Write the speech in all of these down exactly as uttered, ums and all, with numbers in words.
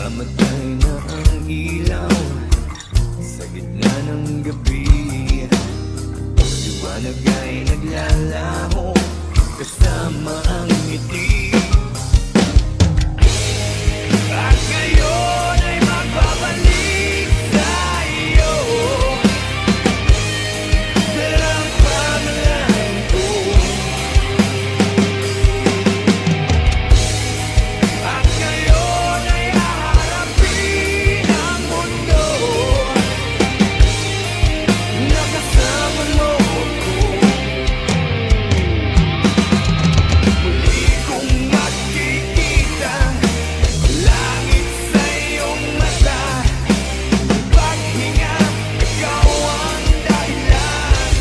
Mamatay na ang ilaw sa gitna ng gabi. Liwanag ay naglalaho kasama ang ngiti. At ngayon ay magbabalik tayo. Dalang pamalan ko. At ngayon ay haharapin ang mundo. Nakasama mo ako. Muli kong makikita langit sa iyong mata. Paghinga, ikaw ang dahilan.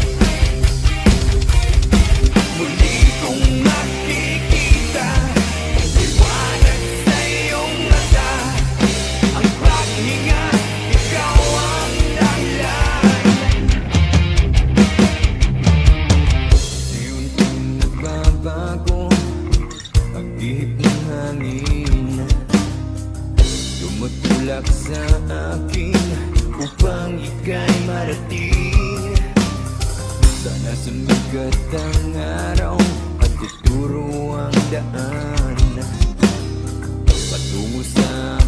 Muli kong makikita liwanag sa iyong mata. Ang paghinga, ikaw ang dahilan. Unti-unting nagbabago ang ihip ng hangin. Tumutulak sa akin upang ika'y marating. Sana sumikat ang araw at ituro ang daan patungo sa